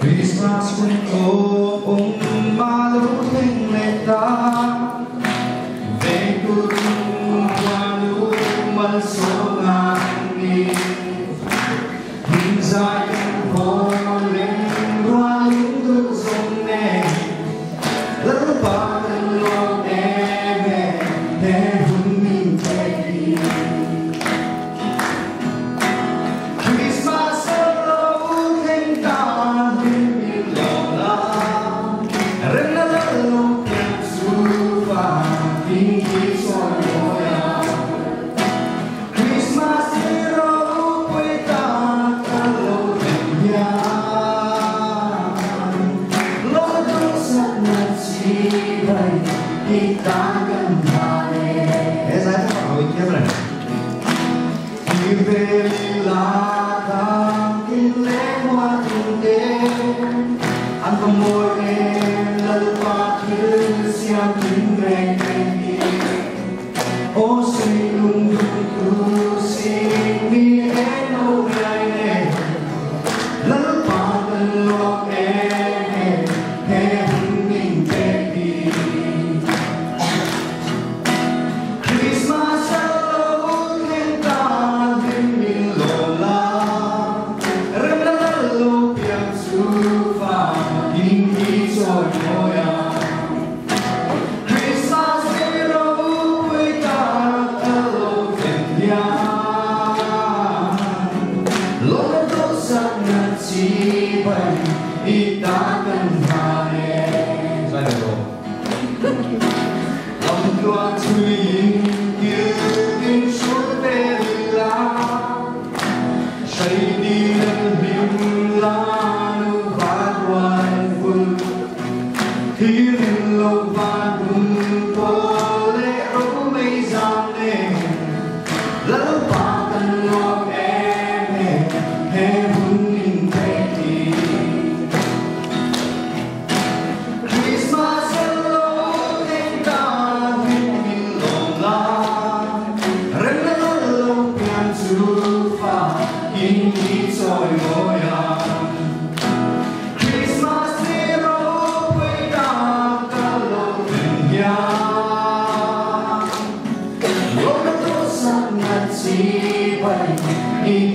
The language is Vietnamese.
Christmas when ôm ba lũ thanh lệ ta về cuộc qua lũ mân số ngàn nghìn hình dài phố lên qua những thức rộng nè lỡ ba lần lo về thế vững mình chạy đi Christmas lâu thanh ta kita kembali. Saya tahu ini apa? Dibelilah kami lewat indah, antamoe lalu pakai siap dimengki. Oh sinung tu sini eno lain, lalu pakai lo kita kembali. Saya tahu. Lòng loa thủy yêu suốt đời là say đi lần bình lan và hoài vương thiên lâu và cùng cô lệ ấu mây giang lên lỡ ba cần lo em vững mình thay đi. Ini soi goyang Christmas hero kita kalau kenyang Lo betul sangat si baik